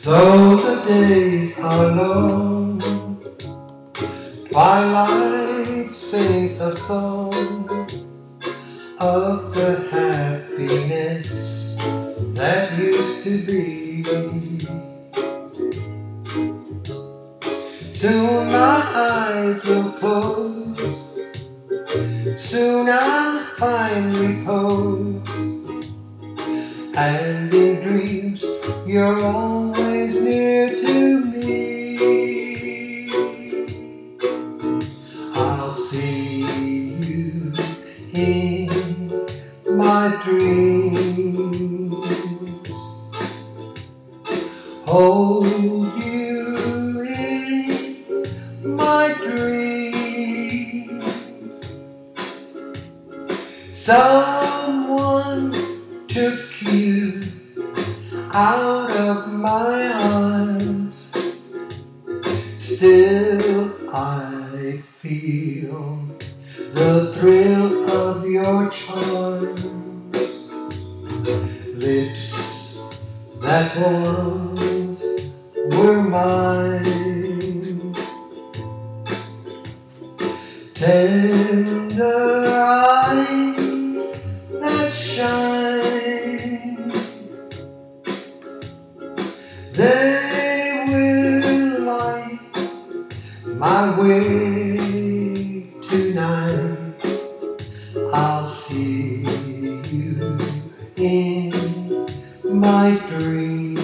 Though the days are long, twilight sings a song of the happiness that used to be. Soon my eyes will close, soon I'll find repose, and in dreams you're always near to me. I'll see you in my dreams, hold you in my dreams. Someone took you out of my arms. Still I feel the thrill of your charms. Lips that once were mine, tender eyes that shine, they will light my way tonight. I'll see you in my dreams.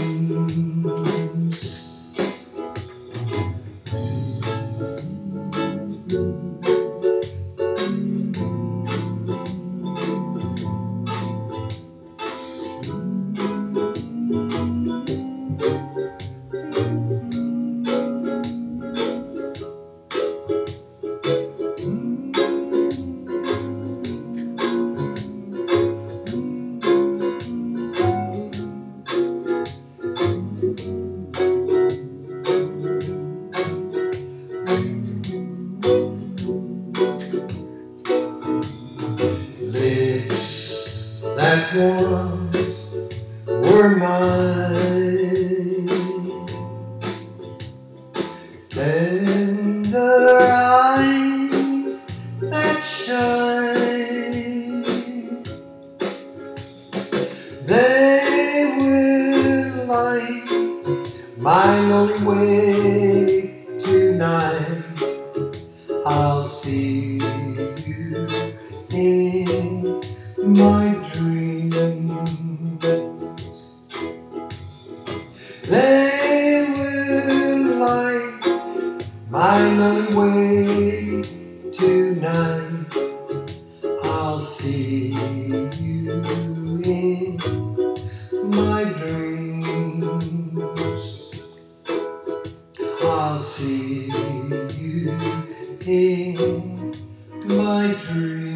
Lips that once were mine, tender eyes that shine, they will light my lonely way tonight. I'll see you in my dreams. They will light my lonely way tonight. I'll see you in my dreams. I'll see you in my dreams.